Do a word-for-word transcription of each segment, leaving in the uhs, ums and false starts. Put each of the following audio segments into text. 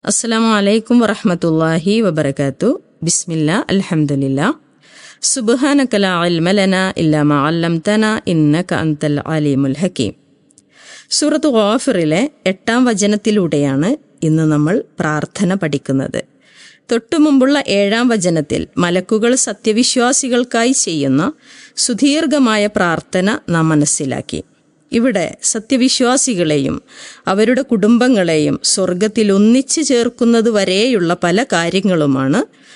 അസ്സലാമു അലൈക്കും വറഹ്മത്തുള്ളാഹി വബറകാത്തു. ബിസ്മില്ലാ അൽഹംദുലില്ലാ സുബ്ഹാനക ലാ ഇൽമ ലനാ ഇല്ലാ മാ അല്ലംതനാ ഇന്നക അൻതൽ അലീമുൽ ഹകീം. സൂറത്ത് ഗാഫിറിലെ എട്ടാം വചനത്തിലൂടെയാണ് ഇന്ന് നമ്മൾ പ്രാർത്ഥന പഠിക്കുന്നത്. തൊട്ടുമുമ്പുള്ള ഏഴാം വചനത്തിൽ മലക്കുകൾ സത്യവിശ്വാസികൾക്കായി ചെയ്യുന്ന സുദീർഘമായ പ്രാർത്ഥന നാം മനസ്സിലാക്കി. ഇവിടെ സത്യവിശ്വാസികളെയും അവരുടെ കുടുംബങ്ങളെയും സ്വർഗത്തിൽ ഒന്നിച്ചു ചേർക്കുന്നത് വരെയുള്ള പല കാര്യങ്ങളുമാണ്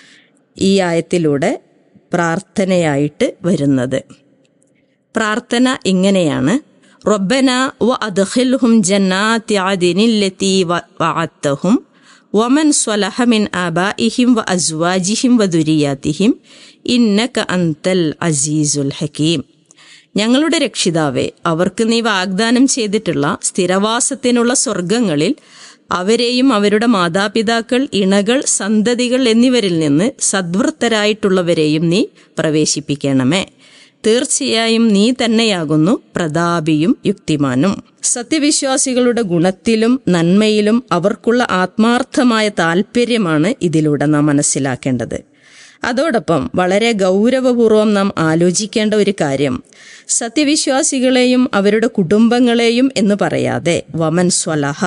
ഈ ആയത്തിലൂടെ പ്രാർത്ഥനയായിട്ട് വരുന്നത്. പ്രാർത്ഥന ഇങ്ങനെയാണ്: റബ്ബന വ അദ്ഖിൽഹും ജന്നാതി അദ്നില്ലതി വഅദ്തഹും വമൻ സ്വലഹ മിൻ ആബാഇഹിം വ അസ്വാജിഹിം വ ദുരിയാതിഹിം ഇന്നക അൻതൽ അസീസുൽ ഹകീം. ഞങ്ങളുടെ രക്ഷിതാവേ, അവർക്ക് നീ വാഗ്ദാനം ചെയ്തിട്ടുള്ള സ്ഥിരവാസത്തിനുള്ള സ്വർഗങ്ങളിൽ അവരെയും അവരുടെ മാതാപിതാക്കൾ, ഇണകൾ, സന്തതികൾ എന്നിവരിൽ നിന്ന് സദ്വൃത്തരായിട്ടുള്ളവരെയും നീ പ്രവേശിപ്പിക്കണമേ. തീർച്ചയായും നീ തന്നെയാകുന്നു പ്രതാപിയും യുക്തിമാനും. സത്യവിശ്വാസികളുടെ ഗുണത്തിലും നന്മയിലും അവർക്കുള്ള ആത്മാർത്ഥമായ താല്പര്യമാണ് ഇതിലൂടെ നാം മനസ്സിലാക്കേണ്ടത്. അതോടൊപ്പം വളരെ ഗൗരവപൂർവം നാം ആലോചിക്കേണ്ട ഒരു കാര്യം, സത്യവിശ്വാസികളെയും അവരുടെ കുടുംബങ്ങളെയും എന്ന് പറയാതെ വമൻ സ്വലഹ,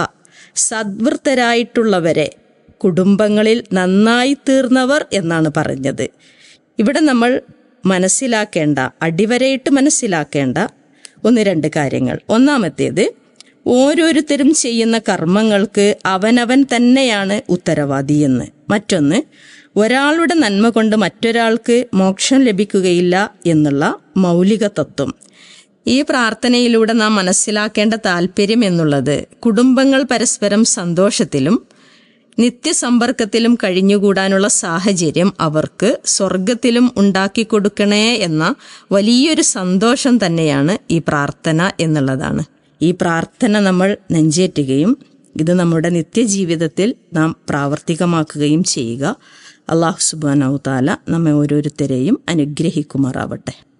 സദ്വൃത്തരായിട്ടുള്ളവരെ, കുടുംബങ്ങളിൽ നന്നായി തീർന്നവർ എന്നാണ് പറഞ്ഞത്. ഇവിടെ നമ്മൾ മനസ്സിലാക്കേണ്ട, അടിവരയിട്ട് മനസ്സിലാക്കേണ്ട ഒന്ന് രണ്ട് കാര്യങ്ങൾ. ഒന്നാമത്തേത്, ഓരോരുത്തരും ചെയ്യുന്ന കർമ്മങ്ങൾക്ക് അവനവൻ തന്നെയാണ് ഉത്തരവാദിയെന്ന്. മറ്റൊന്ന്, ഒരാളുടെ നന്മ കൊണ്ട് മറ്റൊരാൾക്ക് മോക്ഷം ലഭിക്കുകയില്ല എന്നുള്ള മൗലിക തത്വം. ഈ പ്രാർത്ഥനയിലൂടെ നാം മനസ്സിലാക്കേണ്ട താല്പര്യം എന്നുള്ളത്, കുടുംബങ്ങൾ പരസ്പരം സന്തോഷത്തിലും നിത്യസമ്പർക്കത്തിലും കഴിഞ്ഞുകൂടാനുള്ള സാഹചര്യം അവർക്ക് സ്വർഗത്തിലും ഉണ്ടാക്കി കൊടുക്കണേ എന്ന വലിയൊരു സന്തോഷം തന്നെയാണ് ഈ പ്രാർത്ഥന എന്നുള്ളതാണ്. ഈ പ്രാർത്ഥന നമ്മൾ നെഞ്ചേറ്റുകയും ഇത് നമ്മുടെ നിത്യജീവിതത്തിൽ നാം പ്രാവർത്തികമാക്കുകയും ചെയ്യുക. അല്ലാഹു സുബ്ഹാനഹു തആല നമ്മെ ഓരോരുത്തരെയും അനുഗ്രഹിക്കുമാറാവട്ടെ.